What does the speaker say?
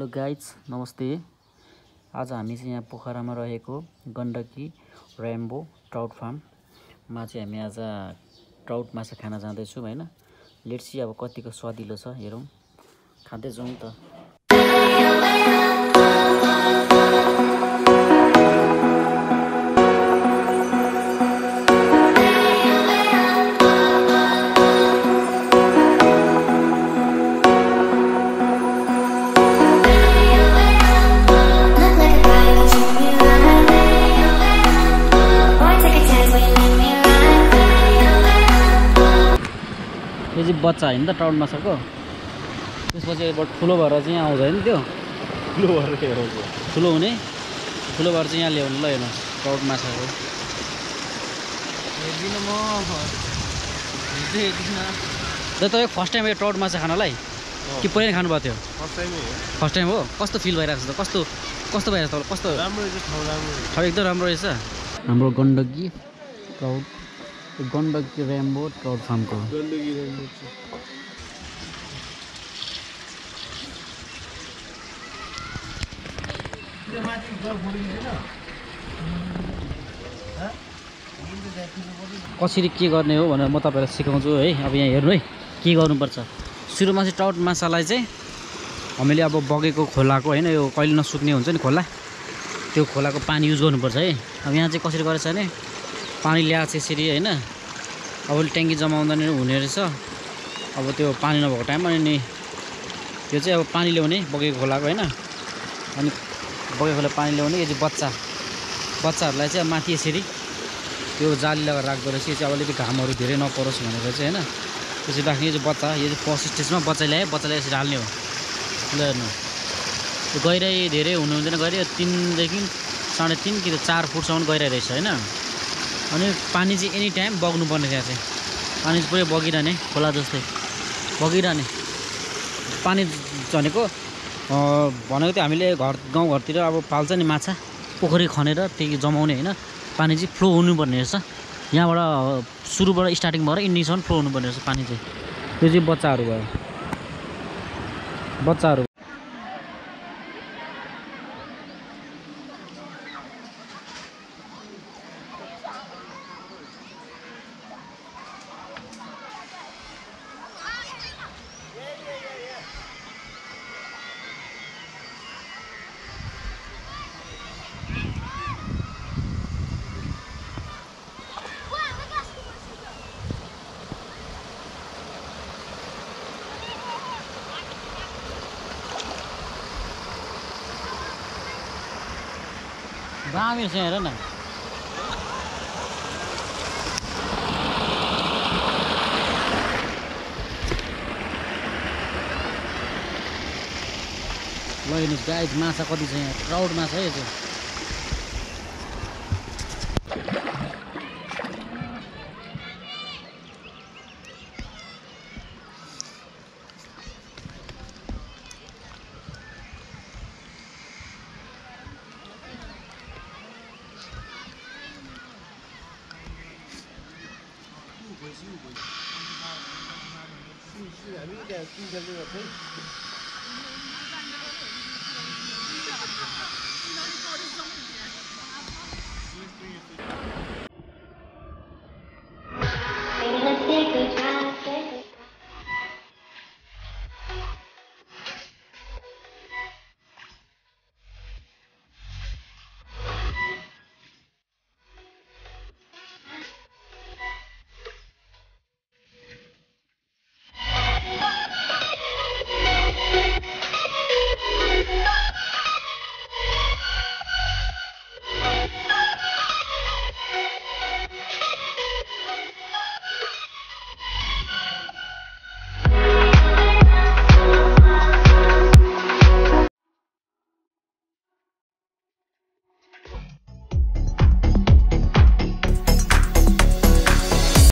Hello guys नमस्ते। आज हामी चाहिँ यहाँ पोखरामा रहेको गण्डकी रेम्बो ट्राउट फार्ममा चाहिँ हामी आज ट्राउट माछा खान जाँदैछौँ हैन। लेट्स सी अब कतिको स्वादिलो छ हेरौँ, खाँदै जाउँ त। यो चाहिँ बच्चा होइन त ट्राउट माछाको, त्यसपछि एकबाट ठुलो भएर चाहिँ यहाँ आउँछ होइन, त्यो ठुलो हुने ठुलो भएर चाहिँ यहाँ ल्याउनु ल। हेर्नु ट्राउट माछाको तपाईँ फर्स्ट टाइम यो ट्राउट माछा खानलाई कि पहिला खानुभएको थियो? फर्स्ट टाइम हो। कस्तो फिल भइरहेको छ त? कस्तो कस्तो भइरहेको छ? कस्तो ठाउँ एकदम राम्रो रहेछ हाम्रो Gandaki trout, Gandaki rainbow trout फार्मको। कसरी के गर्ने हो भनेर म तपाईँलाई सिकाउँछु है। अब यहाँ हेर्नु है के गर्नुपर्छ। सुरुमा चाहिँ ट्राउट माछालाई चाहिँ हामीले अब बगेको खोलाको होइन, यो कहिले नसुक्ने हुन्छ नि खोला, त्यो खोलाको पानी युज गर्नुपर्छ है। अब यहाँ चाहिँ कसरी गरेछ भने पानी ल्याएको छ यसरी होइन। अब ट्याङ्की जमाउँदा नि हुने रहेछ। अब त्यो पानी नभएको टाइममा अनि यो चाहिँ अब पानी ल्याउने बगेको खोलाको होइन। अनि बगेको खोला पानी ल्याउने। यो चाहिँ बच्चाहरूलाई चाहिँ माथि यसरी त्यो जाली लगाएर राख्दो रहेछ। यो चाहिँ अब अलिकति घामहरू धेरै नपरोस् भनेर चाहिँ होइन त्यसरी राख्ने। यो चाहिँ बच्चा, यो चाहिँ फर्स्ट स्टेजमा बच्चा ल्यायो, बच्चालाई यसरी हाल्ने हो। ल हेर्नु त्यो गहिराइ धेरै हुनु हुँदैन, गहिराइ 3 देखि 3.5 कि 4 फुटसम्म गहिराइ रहेछ होइन। अनि पानी चाहिँ एनी टाइम बग्नुपर्ने त्यहाँ चाहिँ पानी चाहिँ पुरै बगिरहने, खोला जस्तै बगिरहने पानी भनेको चाहिँ हामीले गाउँघरतिर अब पाल्छ नि माछा, पोखरी खनेर त्यही जमाउने होइन। पानी चाहिँ फ्लो हुनुपर्ने रहेछ, यहाँबाट सुरुबाट स्टार्टिङ भएर इन्डिङसम्म फ्लो हुनुपर्ने रहेछ पानी चाहिँ। त्यो चाहिँ बच्चाहरू भयो, बच्चाहरू। दामी छ हेर न। ल हेर्नुहोस् गाइस माछा कति छ यहाँ, ट्राउट माछा है यो चाहिँ।